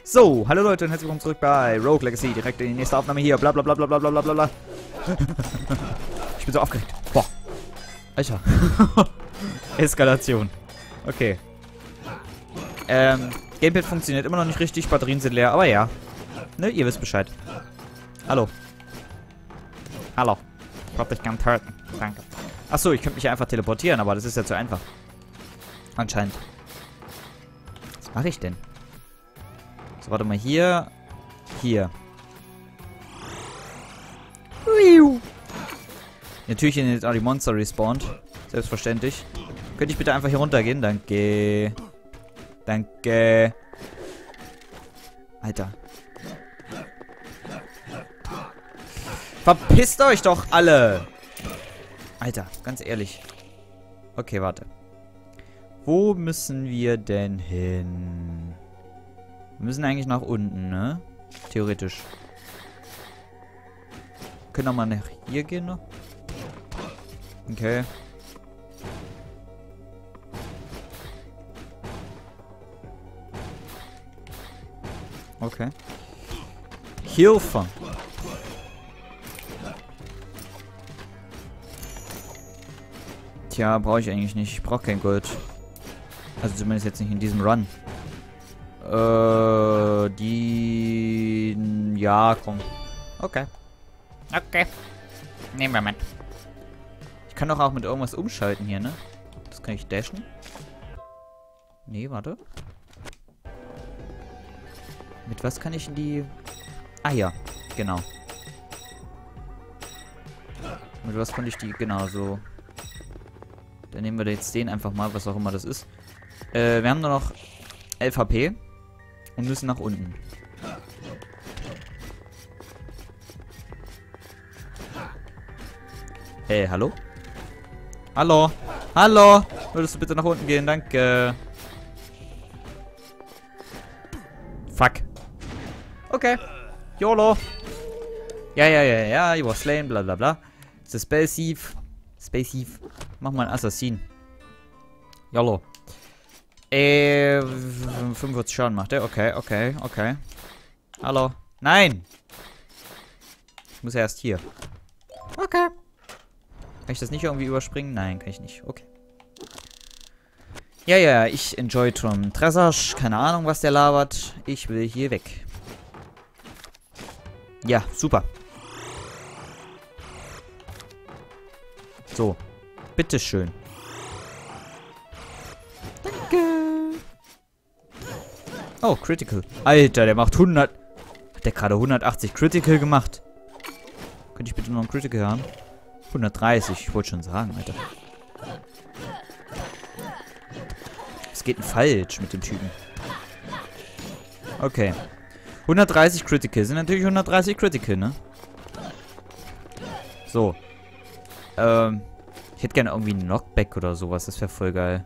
So, hallo Leute und herzlich willkommen zurück bei Rogue Legacy. Direkt in die nächste Aufnahme hier. Bla bla bla bla bla bla bla bla. Ich bin so aufgeregt. Boah. Alter. Eskalation. Okay. Gamepad funktioniert immer noch nicht richtig. Batterien sind leer. Aber ja. Ne, ihr wisst Bescheid. Hallo. Hallo. Ich wollte dich gern töten. Danke. Achso, ich könnte mich ja einfach teleportieren, aber das ist ja zu einfach. Anscheinend. Was mache ich denn? So, warte mal, hier. Hier. Natürlich sind jetzt auch die Monster respawned. Selbstverständlich. Könnte ich bitte einfach hier runtergehen? Danke. Danke. Alter. Verpisst euch doch alle! Alter, ganz ehrlich. Okay, warte. Wo müssen wir denn hin? Wir müssen eigentlich nach unten, ne? Theoretisch. Können wir mal nach hier gehen noch? Okay. Okay. Hilfe! Tja, brauche ich eigentlich nicht. Ich brauche kein Gold. Also zumindest jetzt nicht in diesem Run. Ja, komm. Okay. Okay. Nehmen wir mit. Ich kann doch auch mit irgendwas umschalten hier, ne? Das kann ich dashen. Nee, warte. Mit was kann ich in die... Ah, ja. Genau. Mit was konnte ich die... Genau, so... Dann nehmen wir jetzt den einfach mal, was auch immer das ist. Wir haben nur noch 11 HP. Und müssen nach unten. Hey, hallo? Hallo? Hallo? Würdest du bitte nach unten gehen? Danke. Fuck. Okay. YOLO. Ja, you were slain, bla bla bla. The Space Thief. Space Thief. Mach mal einen Assassin. YOLO. 45 Schaden macht er. Okay. Hallo. Nein! Ich muss erst hier. Okay. Kann ich das nicht irgendwie überspringen? Nein, kann ich nicht. Okay. Ja, ich enjoy Tom Tresasch. Keine Ahnung, was der labert. Ich will hier weg. Ja, super. So. Bitteschön. Oh, Critical. Alter, der macht 100... Hat der gerade 180 Critical gemacht? Könnte ich bitte noch einen Critical haben? 130, ich wollte schon sagen, Alter. Was geht denn falsch mit dem Typen? Okay. 130 Critical sind natürlich 130 Critical, ne? So. Ich hätte gerne irgendwie einen Knockback oder sowas, das wäre voll geil.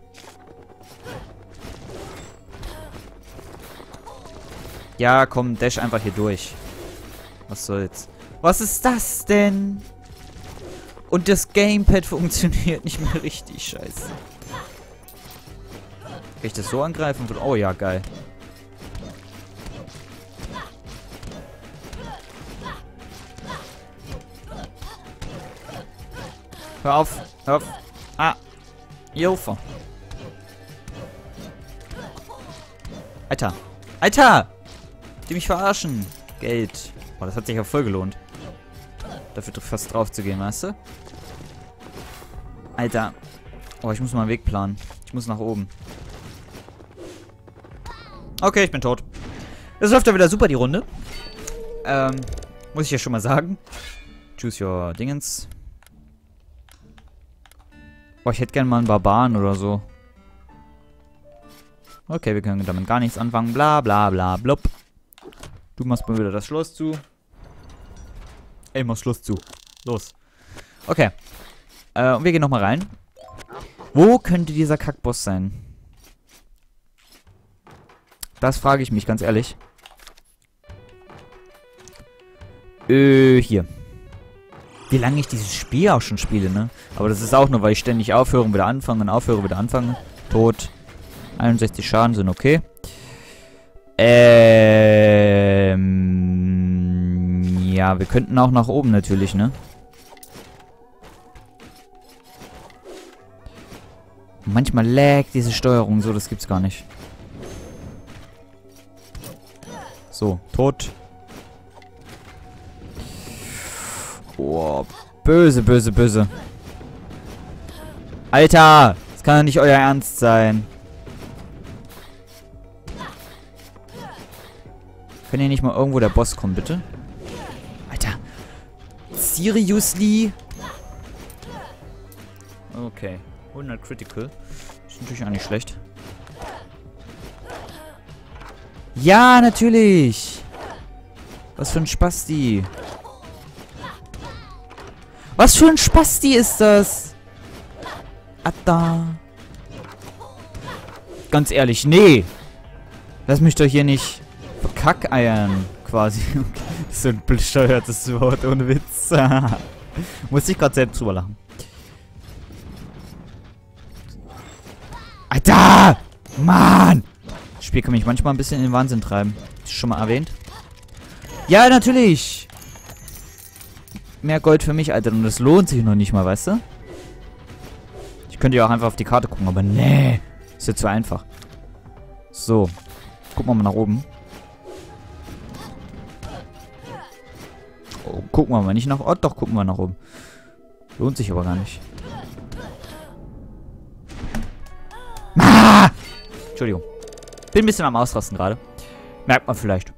Ja, komm, dash einfach hier durch. Was soll's? Was ist das denn? Und das Gamepad funktioniert nicht mehr richtig, scheiße. Kann ich das so angreifen? Oh ja, geil. Hör auf, hör auf. Ah, Hilfe. Alter. Alter! Die mich verarschen. Geld. Boah, das hat sich ja voll gelohnt. Dafür fast drauf zu gehen, weißt du? Alter. Oh, ich muss mal einen Weg planen. Ich muss nach oben. Okay, ich bin tot. Das läuft ja wieder super, die Runde. Muss ich ja schon mal sagen. Choose your Dingens. Boah, ich hätte gerne mal einen Barbaren oder so. Okay, wir können damit gar nichts anfangen. Bla bla bla blub. Du machst mal wieder das Schloss zu. Ey, mach Schloss zu. Los. Okay. Und wir gehen nochmal rein. Wo könnte dieser Kackboss sein? Das frage ich mich, ganz ehrlich. Hier. Wie lange ich dieses Spiel auch schon spiele, ne? Aber das ist auch nur, weil ich ständig aufhöre und wieder anfange und aufhöre, wieder anfange. Tot. 61 Schaden sind okay. Ja, wir könnten auch nach oben natürlich, ne? Manchmal laggt diese Steuerung so, das gibt's gar nicht. So, tot. Oh, böse, böse, böse. Alter, das kann doch nicht euer Ernst sein. Kann hier nicht mal irgendwo der Boss kommen, bitte? Alter. Seriously? Okay. 100 Critical. Ist natürlich auch nicht schlecht. Ja, natürlich. Was für ein Spasti. Was für ein Spasti ist das? Atta. Ganz ehrlich, nee. Lass mich doch hier nicht verkackeiern, quasi. Das ist so ein bescheuertes Wort, ohne Witz. Muss ich gerade selbst drüber lachen. Alter! Mann! Das Spiel kann mich manchmal ein bisschen in den Wahnsinn treiben. Ist schon mal erwähnt? Ja, natürlich! Mehr Gold für mich, Alter. Und das lohnt sich noch nicht mal, weißt du? Ich könnte ja auch einfach auf die Karte gucken, aber nee. Ist ja zu einfach. So. Gucken wir mal nach oben. Oh, gucken wir mal nicht nach... Oh, doch, gucken wir nach oben. Lohnt sich aber gar nicht. Ah! Entschuldigung. Bin ein bisschen am Ausrasten gerade. Merkt man vielleicht.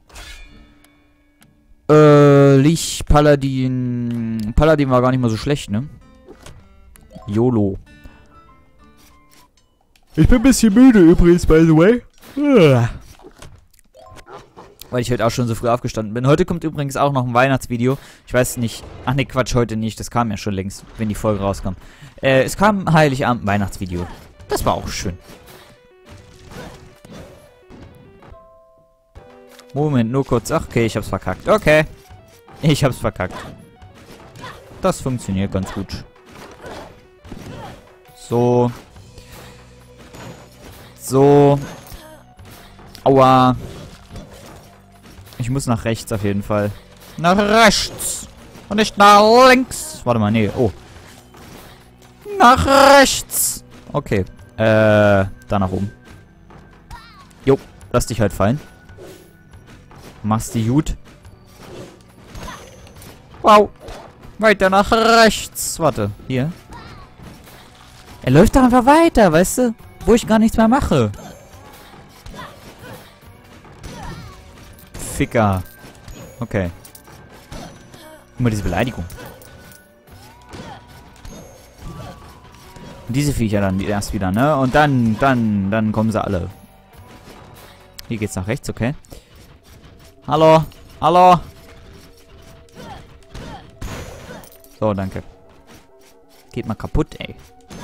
Lich, Paladin. Paladin war gar nicht mal so schlecht, ne? YOLO. Ich bin ein bisschen müde übrigens, by the way. Weil ich heute auch schon so früh aufgestanden bin. Heute kommt übrigens auch noch ein Weihnachtsvideo. Ich weiß nicht. Ach ne, Quatsch, heute nicht. Das kam ja schon längst, wenn die Folge rauskam. Es kam Heiligabend ein Weihnachtsvideo. Das war auch schön. Moment, nur kurz. Ach, okay, ich hab's verkackt. Okay. Ich hab's verkackt. Das funktioniert ganz gut. So. So. Aua. Ich muss nach rechts auf jeden Fall. Nach rechts. Und nicht nach links. Warte mal, nee. Oh. Nach rechts. Okay. Da nach oben. Jo, lass dich halt fallen. Machst die gut. Wow. Weiter nach rechts. Warte, hier. Er läuft doch einfach weiter, weißt du? Wo ich gar nichts mehr mache. Ficker. Okay. Immer diese Beleidigung. Und diese Viecher dann erst wieder, ne? Und dann kommen sie alle. Hier geht's nach rechts, okay. Hallo? Hallo? So, danke. Geht mal kaputt, ey.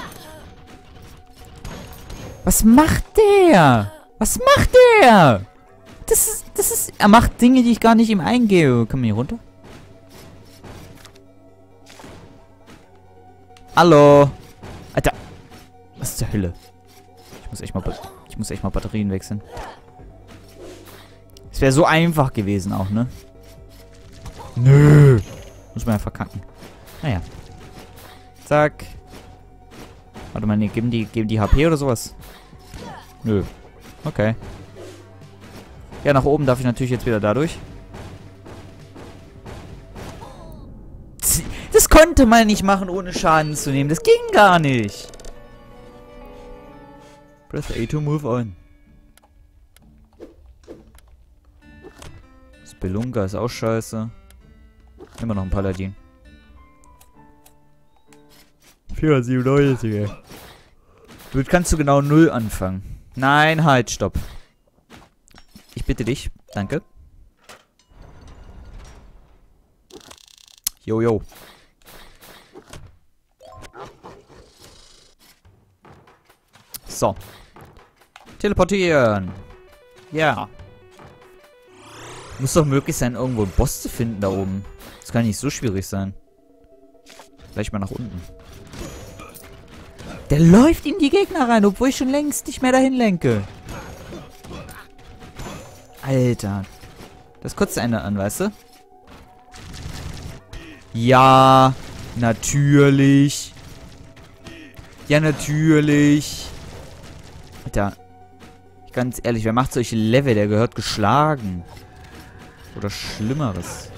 Was macht der? Was macht der? Das ist... Er macht Dinge, die ich gar nicht ihm eingehe. Können wir hier runter? Hallo? Alter. Was zur Hölle? Ich muss echt mal Batterien wechseln. Es wäre so einfach gewesen auch, ne? Nö. Muss man ja verkacken. Naja. Zack. Warte mal, nee, geben die HP oder sowas? Nö. Okay. Ja, nach oben darf ich natürlich jetzt wieder dadurch. Das konnte man nicht machen, ohne Schaden zu nehmen. Das ging gar nicht. Press A to move on. Spelunker ist auch scheiße. Immer noch ein Paladin. 497. Damit kannst du genau 0 anfangen. Nein, halt, stopp. Ich bitte dich. Danke. Jojo. So. Teleportieren. Ja. Muss doch möglich sein, irgendwo einen Boss zu finden da oben. Das kann nicht so schwierig sein. Vielleicht mal nach unten. Der läuft in die Gegner rein, obwohl ich schon längst nicht mehr dahin lenke. Alter. Das kotzt einen an, weißt du? Ja, natürlich. Ja, natürlich. Alter. Ganz ehrlich, wer macht solche Level? Der gehört geschlagen. Oder Schlimmeres.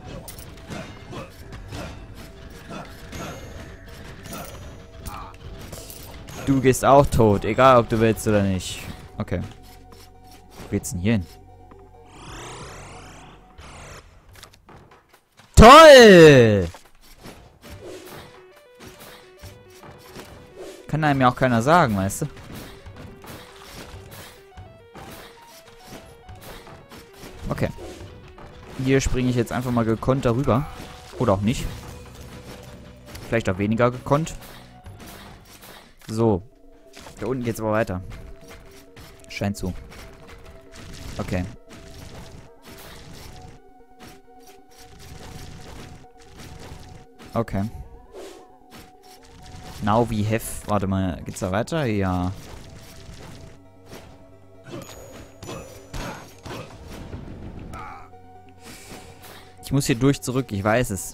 Du gehst auch tot. Egal, ob du willst oder nicht. Okay. Wo geht's denn hier hin? Toll! Kann einem ja auch keiner sagen, weißt du? Okay. Hier springe ich jetzt einfach mal gekonnt darüber. Oder auch nicht. Vielleicht auch weniger gekonnt. So. Da unten geht's aber weiter. Scheint so. Okay. Okay. Now we have... Warte mal, geht's da weiter? Ja. Ich muss hier durch zurück, ich weiß es.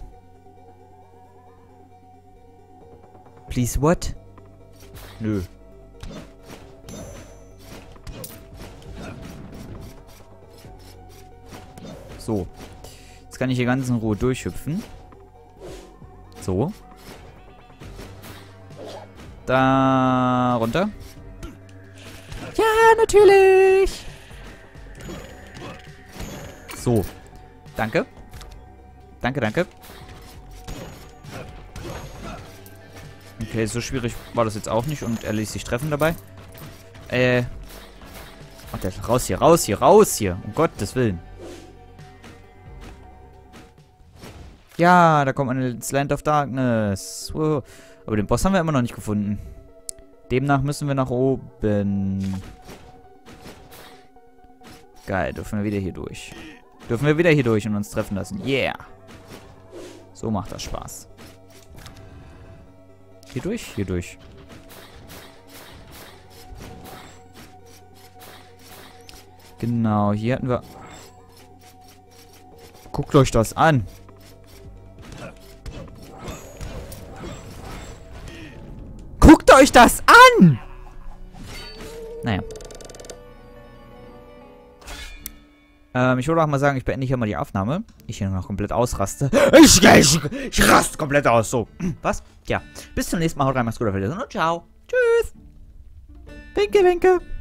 Please what? Nö. So. Jetzt kann ich hier ganz in Ruhe durchhüpfen. So. Da runter. Ja, natürlich. So. Danke. Danke, danke. Okay, so schwierig war das jetzt auch nicht und er ließ sich treffen dabei. Warte, raus hier, raus hier, raus hier. Um Gottes Willen. Ja, da kommt man ins Land of Darkness. Wow. Aber den Boss haben wir immer noch nicht gefunden. Demnach müssen wir nach oben. Geil, dürfen wir wieder hier durch. Dürfen wir wieder hier durch und uns treffen lassen. Yeah. So macht das Spaß. Hier durch? Hier durch. Genau, hier hatten wir... Guckt euch das an. Guckt euch das an! Naja. Ich würde auch mal sagen, ich beende hier mal die Aufnahme. Ich hier noch komplett ausraste. Ich raste komplett aus. So. Was? Ja. Bis zum nächsten Mal. Haut rein, macht's gut auf Wiedersehen und ciao. Tschüss. Winke, winke.